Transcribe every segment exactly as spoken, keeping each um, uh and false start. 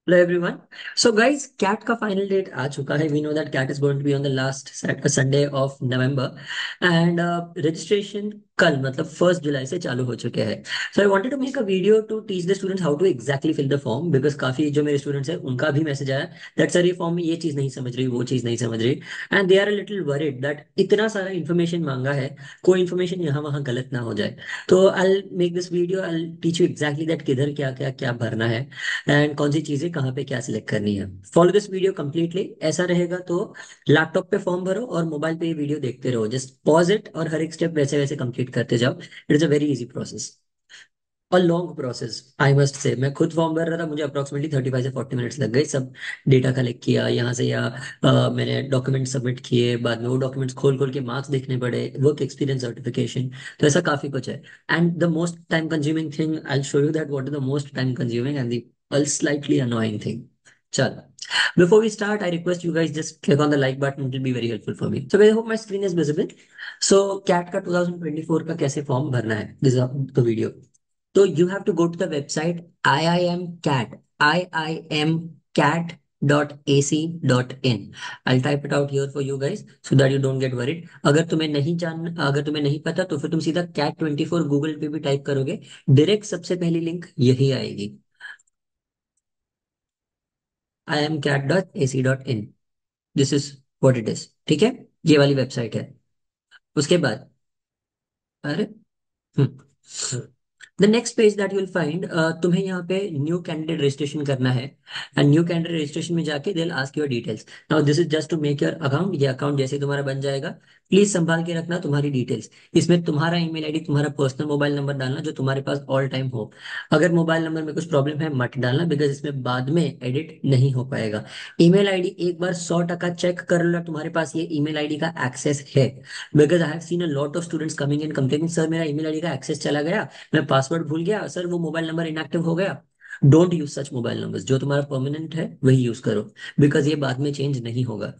Hello everyone. So guys, CAT का final date आ चुका है. We know that CAT is going to be on the last Sat- Sunday of November and uh, registration कल मतलब first जुलाई से चालू हो चुके हैं. So I wanted to make a video to teach the students how to exactly fill the form because काफी जो मेरे स्टूडेंट्स हैं उनका भी मैसेज आया that सर ये फॉर्म में ये चीज नहीं समझ रही वो चीज नहीं समझ रही and they are a little worried that इतना सारा इन्फॉर्मेशन मांगा है कोई इन्फॉर्मेशन यहाँ वहाँ गलत ना हो जाए. तो I'll make this video. I'll teach you exactly that किधर क्या क्या क्या भरना है एंड कौन सी चीजें कहाँ पे क्या सिलेक्ट करनी है. Follow this video completely. ऐसा रहेगा तो लैपटॉप पे फॉर्म भरो और मोबाइल पे ये वीडियो देखते रहो. जस्ट पॉज इट और हर एक स्टेप वैसे वैसे कंप्लीट करते जाओ. It is a very easy process, और long process I must say. मैं खुद फॉर्म भर रहा था, मुझे अप्रोक्सीमेटली थर्टी फाइव से फोर्टी मिनट्स लग गए. सब डेटा कलेक्ट किया यहाँ से, या अ, मैंने डॉक्यूमेंट सबमिट किए, बाद में वो डॉक्यूमेंट्स खोल खोल के मार्क्स देखने पड़े, वर्क एक्सपीरियंस सर्टिफिकेशन. तो ऐसा काफी कुछ है. And the most time consuming thing I will show you that what is the most time consuming and the slightly annoying thing. चलो, before we start, I request you guys just click on the like button. It will be very helpful for me. So guys, I hope my screen is visible. So CAT का twenty twenty four का कैसे form भरना है, this is the video. So you have to go to the website iimcat, iimcat dot ac dot in. I'll type it out here for you guys so that you don't get worried. अगर तुम्हें नहीं जान अगर तुम्हें नहीं पता तो फिर तुम सीधा कैट ट्वेंटी फोर गूगल पे भी टाइप करोगे, डायरेक्ट सबसे पहली लिंक यही आएगी, iimcat dot ac dot in. This is what it is. ठीक है, ये वाली वेबसाइट है. उसके बाद अरे hmm the next page that you will find, तुम्हें यहाँ पे न्यू कैंडिडेट रजिस्ट्रेशन करना है. एंड न्यू कैंडिडेट रजिस्ट्रेशन में जाके they will ask your details. Now this is just to make your account. ये अकाउंट जैसे ही तुम्हारा बन जाएगा, प्लीज संभाल के रखना तुम्हारी डिटेल्स. इसमें तुम्हारा ईमेल आईडी, तुम्हारा पर्सनल मोबाइल नंबर डालना जो तुम्हारे पास ऑल टाइम हो. अगर मोबाइल नंबर में कुछ प्रॉब्लम है मत डालना, बिकॉज इसमें बाद में एडिट नहीं हो पाएगा. ईमेल आईडी एक बार सौ टका चेक कर लो तुम्हारे पास ये ईमेल आईडी का एक्सेस है. Because I have seen a lot of students coming in complaining, sir मेरा ईमेल आईडी का एक्सेस चला गया, मैं पासवर्ड भूल गया सर, वो मोबाइल नंबर इनएक्टिव हो गया. Don't use such mobile numbers. जो तुम्हारा परमानेंट है वही यूज करो, बिकॉज ये बाद में चेंज नहीं होगा.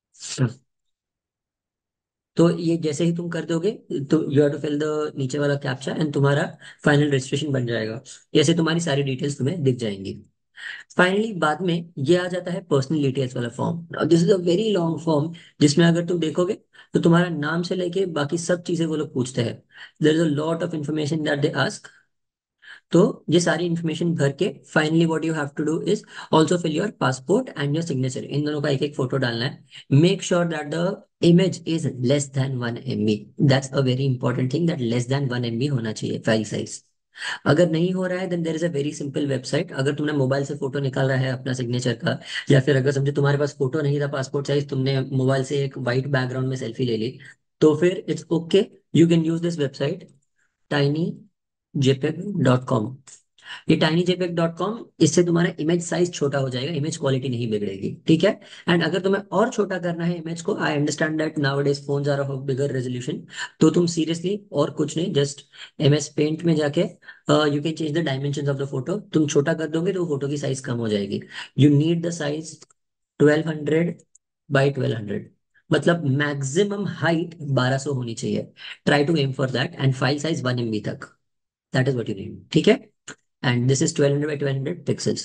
तो ये जैसे ही तुम कर दोगे तो you have to fill the नीचे वाला कैप्चा एंड तुम्हारा फाइनल रजिस्ट्रेशन बन जाएगा. ऐसे तुम्हारी सारी डिटेल्स तुम्हें दिख जाएंगी. फाइनली बाद में ये आ जाता है पर्सनल डिटेल्स वाला form. This is a very long form जिसमें अगर तुम देखोगे तो तुम्हारा नाम से लेके बाकी सब चीजें वो लोग पूछते हैं. There is a lot of information that they ask. तो ये सारी इंफॉर्मेशन भर के finally what you have to do is also fill your passport and your signature. इन दोनों का एक एक फोटो डालना है. Make sure that the image is less than one M B. That's a very important thing, that less than one M B होना चाहिए file size. अगर नहीं हो रहा है then there is a very simple website. अगर तुमने mobile से फोटो निकाला है अपना सिग्नेचर का, या फिर अगर समझो तुम्हारे पास फोटो नहीं था पासपोर्ट साइज, तुमने मोबाइल से एक वाइट बैकग्राउंड में सेल्फी ले ली, तो फिर it's okay. You can use this website tiny JPEG dot com. ये टाइनी जेपेग डॉट कॉम, इससे तुम्हारा इमेज साइज छोटा हो जाएगा, इमेज क्वालिटी नहीं बिगड़ेगी. ठीक है. एंड अगर तुम्हें और छोटा करना है इमेज को, I understand that nowadays phones are of bigger resolution, तो तुम सीरियसली और कुछ नहीं, जस्ट एम एस पेंट में जाके you can change the dimension of the photo. तुम छोटा कर दोगे तो फोटो की साइज कम हो जाएगी. You need the size twelve hundred by twelve hundred, मतलब मैक्सिमम हाइट बारह सौ होनी चाहिए. Try to aim for that and file size one M B तक. That is what you need. ठीक है. And this is twelve hundred by twelve hundred pixels.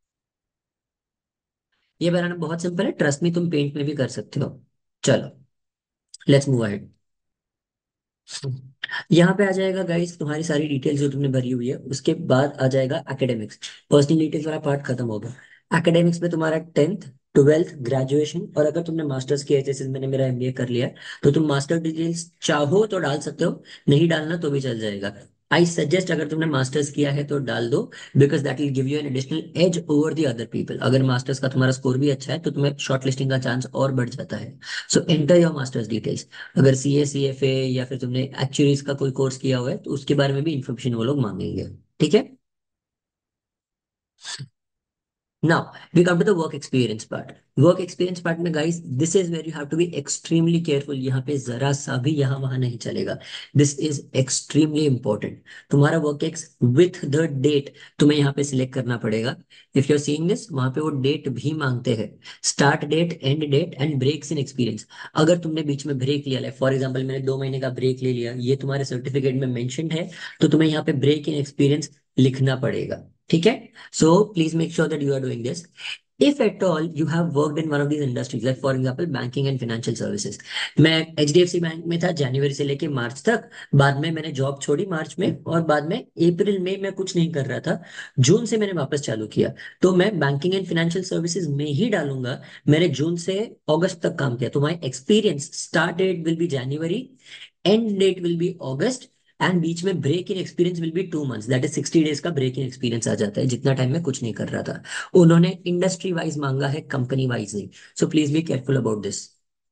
ये बनाना बहुत सिंपल है, ट्रस्ट मी, तुम पेंट में भी कर सकते हो. चलो, लेट्स मूव अहेड. यहाँ पे आ जाएगा गाइस तुम्हारी सारी डिटेल्स जो तुमने भरी हुई है. उसके बाद आ जाएगा एकेडमिक्स. पर्सनल डिटेल्स वाला पार्ट खत्म होगा. एकेडमिक्स में तुम्हारा टेंथ, ट्वेल्थ, ग्रेजुएशन, और अगर तुमने मास्टर्स किया है जैसे मैंने मेरा एमबीए कर लिया है, तो तुम मास्टर डिटेल्स चाहो तो डाल सकते हो, नहीं डालना तो भी चल जाएगा. आई सजेस्ट अगर तुमने मास्टर्स किया है तो डाल दो, because that will give you an additional edge over the other people. अगर मास्टर्स का तुम्हारा स्कोर भी अच्छा है तो तुम्हें शॉर्ट लिस्टिंग का चांस और बढ़ जाता है. So enter your masters details. अगर C A C F A या फिर तुमने एक्चुअलीज का कोई कोर्स किया हुआ है तो उसके बारे में भी इंफॉर्मेशन वो लोग मांगेंगे. ठीक है. Now we come to the work experience part. Work experience part में guys, this is where you have to be extremely careful. यहाँ पे जरा सा भी यहाँ वहाँ नहीं चलेगा. This is extremely important. तुम्हारा work ex with the date तुम्हें यहाँ पे सिलेक्ट करना पड़ेगा. If you're seeing this, वहाँ पे वो डेट भी मांगते हैं. Start date, end date and breaks in experience. अगर तुमने बीच में ब्रेक लिया है, फॉर एग्जाम्पल मैंने दो महीने का ब्रेक ले लिया, ये तुम्हारे सर्टिफिकेट में मेंशन है, तो तुम्हें यहाँ पे ब्रेक इन एक्सपीरियंस लिखना पड़ेगा. ठीक है। So please make sure that you are doing this. If at all you have worked in one of these industries, like for example banking and financial services. मैं H D F C bank में था जनवरी से लेके मार्च तक। बाद में मैंने job छोड़ी मार्च में, और बाद में अप्रैल में मैं कुछ नहीं कर रहा था। जून से मैंने वापस चालू किया। तो मैं बैंकिंग एंड फाइनेंशियल सर्विसेज में ही डालूंगा। मैंने जून से अगस्त तक काम किया, तो my experience start date will be January, end date will be August, and बीच में break in experience will be two months, that is sixty days का ब्रेक इन एक्सपीरियंस आ जाता है, जितना टाइम मैं कुछ नहीं कर रहा था। उन्होंने इंडस्ट्री वाइज मांगा है, कंपनी वाइज नहीं। So please be careful about this.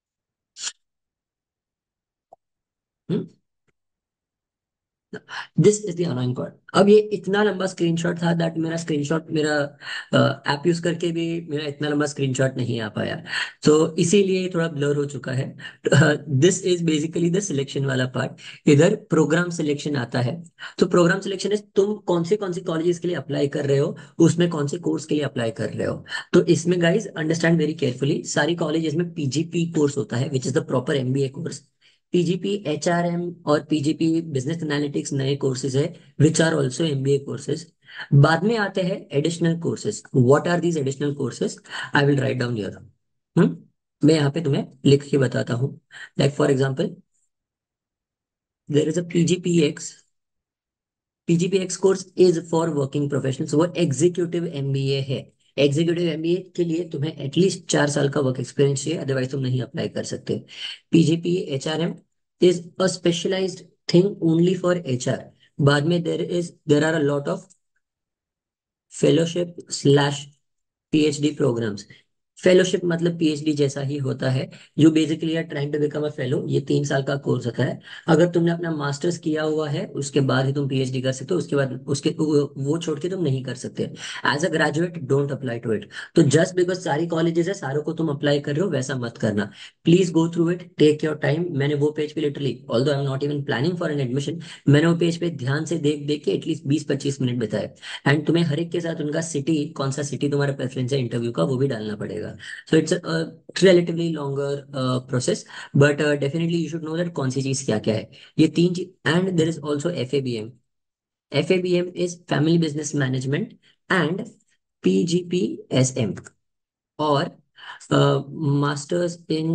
This is the annoying part. अब ये इतना लंबा स्क्रीनशॉट था दैट मेरा स्क्रीनशॉट, मेरा ऐप यूज करके भी मेरा इतना लंबा स्क्रीनशॉट नहीं आ पाया। तो इसीलिए थोड़ा ब्लर हो चुका है। This is basically the selection वाला पार्ट। इधर प्रोग्राम सिलेक्शन आता है। तो प्रोग्राम सिलेक्शन इज तुम कौन से कौन से कॉलेजेस के लिए अप्लाई कर रहे हो, उसमें कौन से कोर्स के लिए अप्लाई कर रहे हो। तो इसमें गाइज अंडरस्टैंड वेरी केयरफुली, सारी कॉलेजेस में पी जी पी कोर्स होता है, which is the proper M B A course. P G P H R M और P G P business analytics नए कोर्सेज है, which are also M B A courses. बाद में आते हैं additional courses. What are these additional courses? I will write down here. Hmm मैं यहाँ पे तुम्हें लिख के बताता हूँ। Like for example, there is a P G P X. P G P X course is for working professionals, वो executive M B A है। एग्जीक्यूटिव एम बी ए के लिए तुम्हें एटलीस्ट चार साल का वर्क एक्सपीरियंस चाहिए, अदरवाइज तुम नहीं अप्लाई कर सकते। P G P H R M is a specialised thing only for H R. बाद में there is there are a lot of fellowship slash P H D programs. Fellowship मतलब P H D जैसा ही होता है। You basically are trying to become a fellow, ये तीन साल का कोर्स होता है। अगर तुमने अपना मास्टर्स किया हुआ है उसके बाद ही तुम पी एच डी कर सकते हो, उसके बाद उसके वो वो छोड़ के तुम नहीं कर सकते। As a graduate don't apply to it. तो जस्ट बिकॉज सारी कॉलेजेस है, सारों को तुम अप्लाई कर रहे हो, वैसा मत करना। Please go through it, take your time. मैंने वो पेज पे literally, although I am not even planning for an admission, मैंने वो पेज पे ध्यान से देख देख के एटलीस्ट बीस पच्चीस मिनट बिताए। एंड तुम्हें हर एक के साथ उनका सिटी, कौन सा सिटी तुम्हारा प्रेफरेंस है इंटरव्यू का, वो भी डालना पड़ेगा। So it's relatively longer process, but definitely you should know that कौन सी चीज क्या क्या है। ये तीन चीज। And there is also F A B M. F A B M is family business management, and P G P S M, और masters in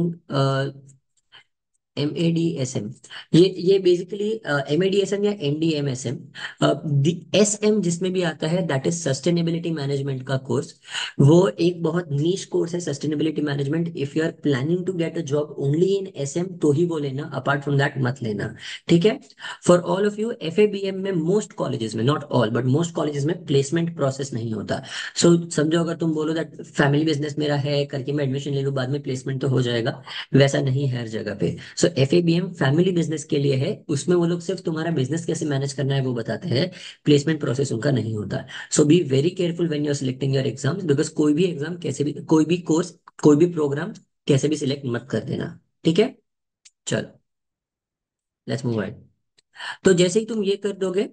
M A D S M. ये ये basically M A D S M या N D M S M. S M जिसमें भी आता है, that is sustainability management का course. वो एक बहुत नीश कोर्स है sustainability management. If you are planning to get a job only in S M तो ही वो लेना, अपार्ट फ्रॉम दैट मत लेना। ठीक है। For all of you, F A B M में मोस्ट कॉलेजेस में, not all but most colleges में प्लेसमेंट प्रोसेस नहीं होता। सो so, समझो अगर तुम बोलो दैट फैमिली बिजनेस मेरा है करके मैं एडमिशन ले लूँ, बाद में प्लेसमेंट तो हो जाएगा, वैसा नहीं है हर जगह पे। So F A B M family business के लिए है, उसमें वो लोग सिर्फ तुम्हारा बिजनेस कैसे मैनेज करना है वो बताते हैं, प्लेसमेंट प्रोसेस उनका नहीं होता। So be very careful when you are selecting your exams, because कोई भी एग्जाम कैसे भी, कोई भी कोर्स, कोई भी प्रोग्राम कैसे भी सिलेक्ट मत कर देना। ठीक है। चलो, लेट्स मूव ऑन। तो जैसे ही तुम ये कर दोगे,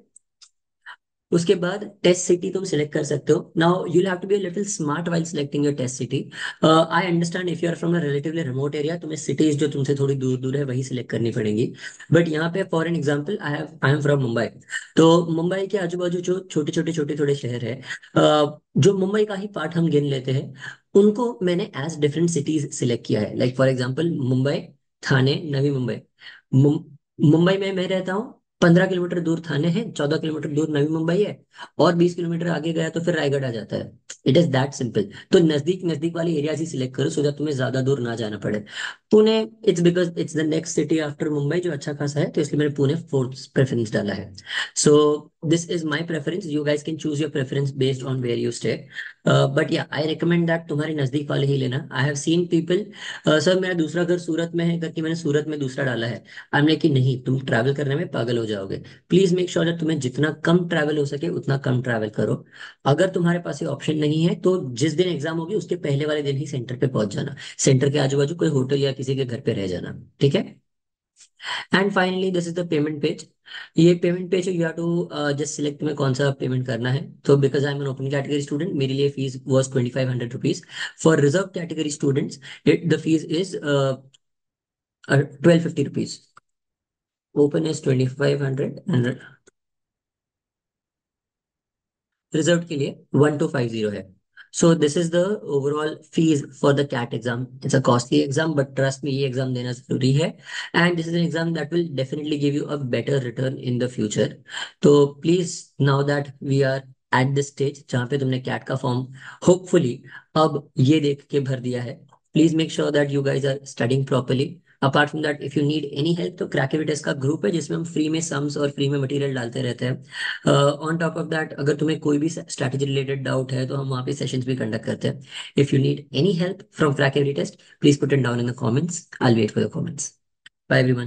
उसके बाद टेस्ट सिटी तुम सिलेक्ट कर सकते हो। Now you have to be a little smart while selecting your test city. I understand if you are from a relatively remote area, तुम्हें सिटीज जो तुमसे थोड़ी दूर दूर है वही सिलेक्ट करनी पड़ेंगी। बट यहाँ पे for an example, I have I am from Mumbai. तो मुंबई के आजू बाजू जो छोटे छोटे छोटे थोड़े शहर है, uh, जो मुंबई का ही पार्ट हम गिन लेते हैं, उनको मैंने एज डिफरेंट सिटीज सिलेक्ट किया है। Like for example, Mumbai, Thane, Navi Mumbai. मुं- मुंबई में मैं रहता हूँ, पंद्रह किलोमीटर दूर थाने है, चौदह किलोमीटर दूर नवी मुंबई है, और बीस किलोमीटर आगे गया तो फिर रायगढ़ आ जाता है। It is that simple. तो नजदीक नजदीक वाली एरियाज ही सिलेक्ट करो, सो दैट तुम्हें ज्यादा दूर ना जाना पड़े। Pune, it's because it's the next city after Mumbai जो अच्छा खासा है, तो इसलिए मैंने पुणे फोर्थ प्रेफरेंस डाला है। So this is my preference, you guys can choose your preference based on where you stay. But या आई रिकमेंड दैट तुम्हारे नजदीक वाले ही लेना। I have seen people, sir मेरा दूसरा घर सूरत में है करके मैंने सूरत में दूसरा डाला है। आई एम लाइक कि नहीं, तुम ट्रैवल करने में पागल हो जाओगे। प्लीज मेक श्योर दैट तुम्हें जितना कम ट्रैवल हो सके उतना कम ट्रैवल करो। अगर तुम्हारे पास ये ऑप्शन नहीं है तो जिस दिन एग्जाम होगी उसके पहले वाले दिन ही सेंटर पे पहुंच जाना। सेंटर के आजू बाजू कोई होटल या किसी के घर पे रह जाना। ठीक है। And finally this is the payment page. ये payment page you have to just select में कौन सा पेमेंट करना है। तो because I am an open category student, मेरे लिए fees was twenty five hundred rupees. For reserve category students the fees is twelve fifty rupees. Open is twenty five hundred, reserve के लिए वन टू फाइव जीरो है. So this is the overall fees for the CAT exam. It's a costly exam but trust में ये exam देना जरूरी है. And this is an exam that will definitely give you a better return in the future. तो please, now that we are at this stage जहाँ पे तुमने cat का फॉर्म होपफुली अब ये देख के भर दिया है, please make sure that you guys are studying properly. Apart from that, if you need any help तो क्रैकेविटस का ग्रुप है जिसमें हम फ्री में सम्स और फ्री में मटेरियल डालते रहते हैं. ऑन टॉप ऑफ दैट, अगर तुम्हें कोई भी स्ट्रैटेजी रिलेटेड डाउट है तो हम वहाँ पे सेशंस भी कंडक्ट करते हैं. If you need any help from Crackavity test, please put it down in the comments. I will wait for the comments. Bye everyone.